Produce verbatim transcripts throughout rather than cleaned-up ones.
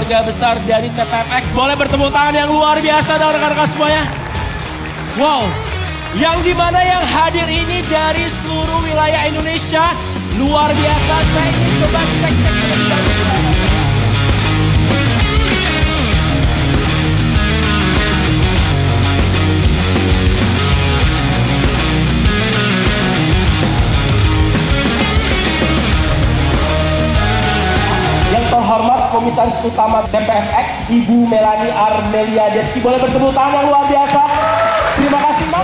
keluarga besar dari T P F X. Boleh bertepuk tangan yang luar biasa dengan rekan-rekan semuanya. Wow, yang dimana yang hadir ini dari seluruh wilayah Indonesia. Luar biasa, saya ingin coba cek-cek terlebih dahulu. Terhormat Komisaris Utama T P F X, Ibu Melanie Armelia Deski. Boleh bertepuk tangan yang luar biasa. Terima kasih, Mbak.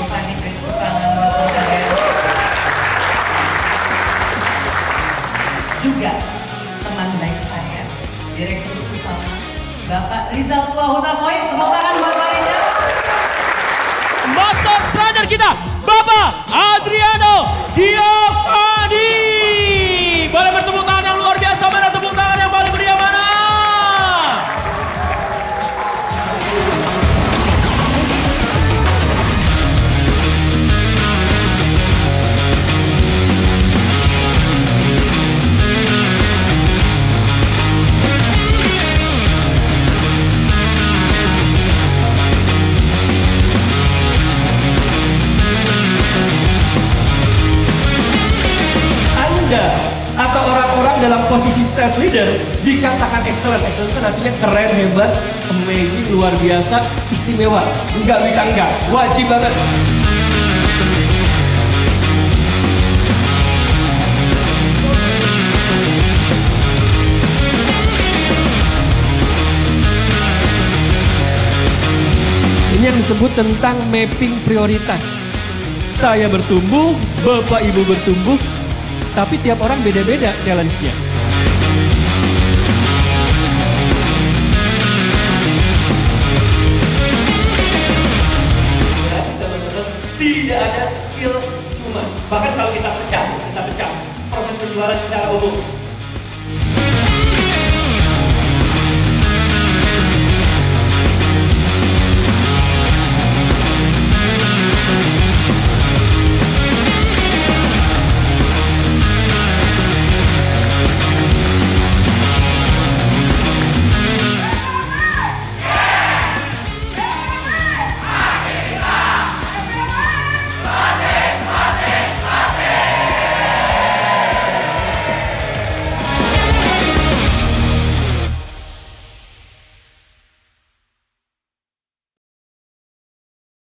Juga teman baik saya, Direktur Utama Bapak Rizal Tua Hutasoy. Tepuk tangan buat Pak Rizal. Master Trainer kita, Bapak Adriano Giovanni. Boleh bertepuk tangan yang luar biasa. Mana tepuk tangan yang paling meriah mana? Atau orang-orang dalam posisi sales leader dikatakan excellent. Excellent itu kan artinya keren, hebat, amazing, luar biasa, istimewa. Enggak bisa enggak, wajib banget. Ini yang disebut tentang mapping prioritas. Saya bertumbuh, Bapak Ibu bertumbuh, tapi tiap orang beda-beda challenge-nya.